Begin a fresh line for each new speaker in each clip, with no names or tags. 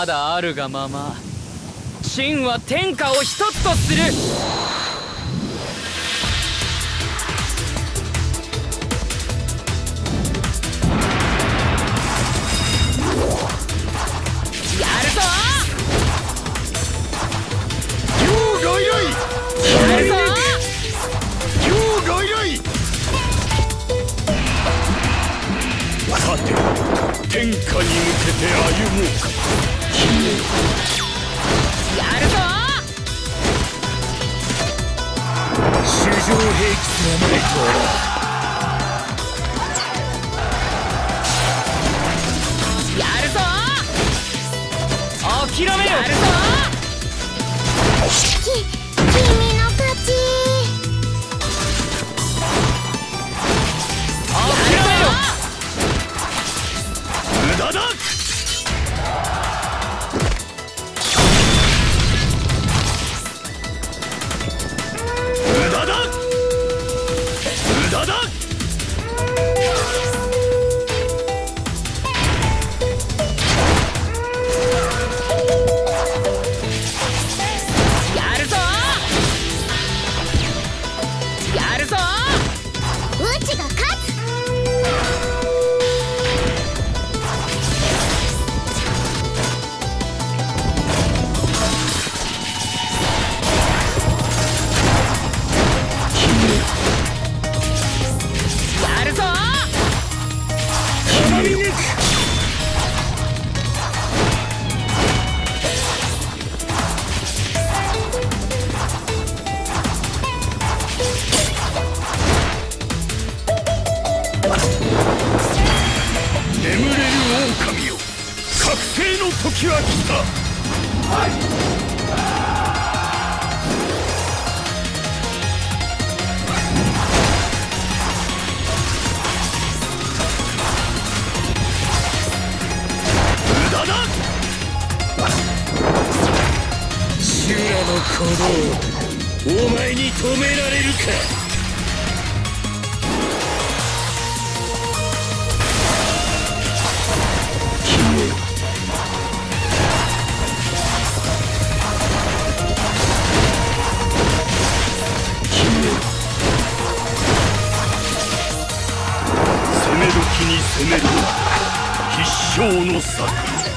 まだあるがまま。秦は天下を一つとする。やるぞ。
ようがいらい。
やるぞ。
ようがいらい。さて天下に向けて歩もうか。
やるぞ。
衆生兵器すらないとは
な。やるぞ。諦めよ。やるぞ。
君の勝ち。
諦めよ。
無駄だ。無駄だ。無駄だ。
やるぞ。やるぞ。
うちが勝つ。
やるぞ。
決めゆく。眠れる狼よ、覚醒の時は来た。無駄だ。修羅の鼓動をお前に止められるか。攻め時に攻める必勝の策。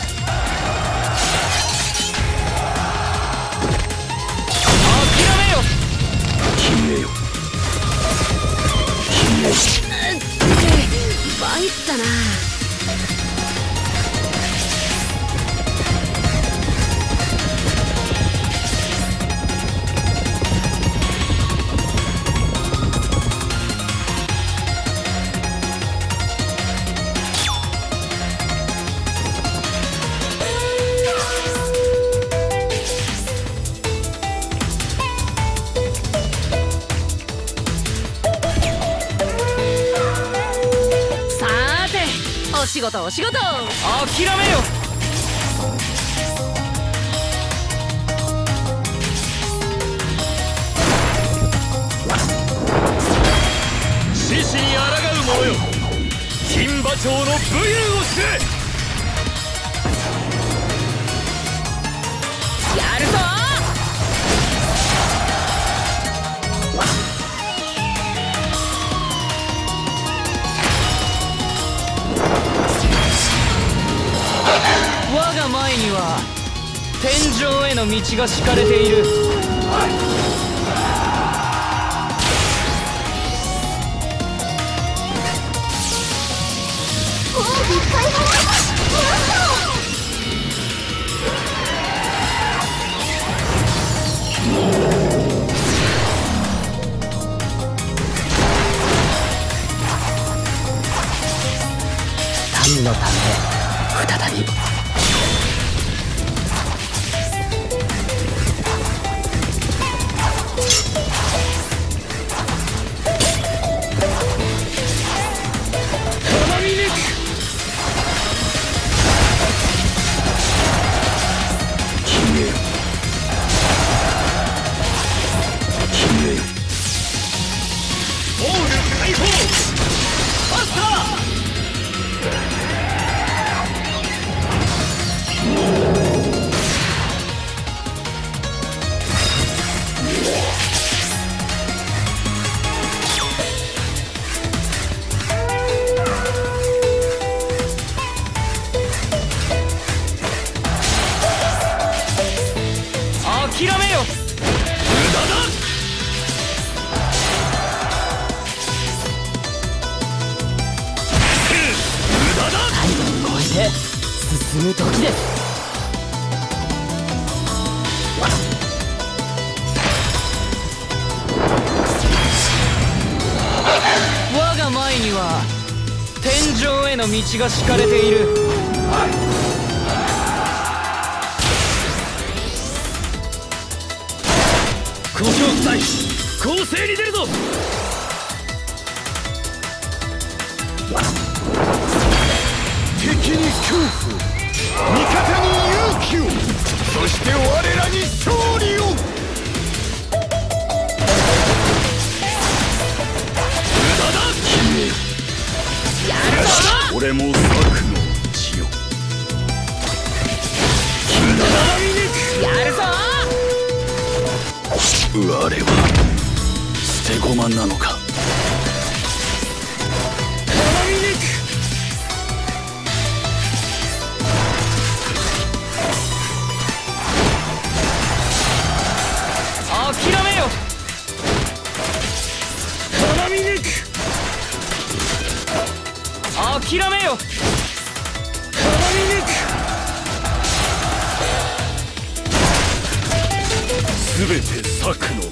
諦めよ。
決めよ。
参ったな。お仕事お仕事。
諦めよ。
獅子に抗う者よ、金馬町の武勇を知れ。
やるぞ。我が前には天井への道が敷かれている。
交尾解放。
民のため再び。 諦めよ。
無駄だ。無駄だ。
最後を越えて進む時です。我が前には天井への道が敷かれている。
故障夫妻攻勢に出るぞ。敵に恐怖、味方に勇気を、そして我らに勝利を。無駄だ君。やるぞ。俺も策の血よ。無駄だ。やるぞ。我は捨て駒なのか。
諦めよ。
絡み抜く。
諦めよ。
絡み抜く。すべて策の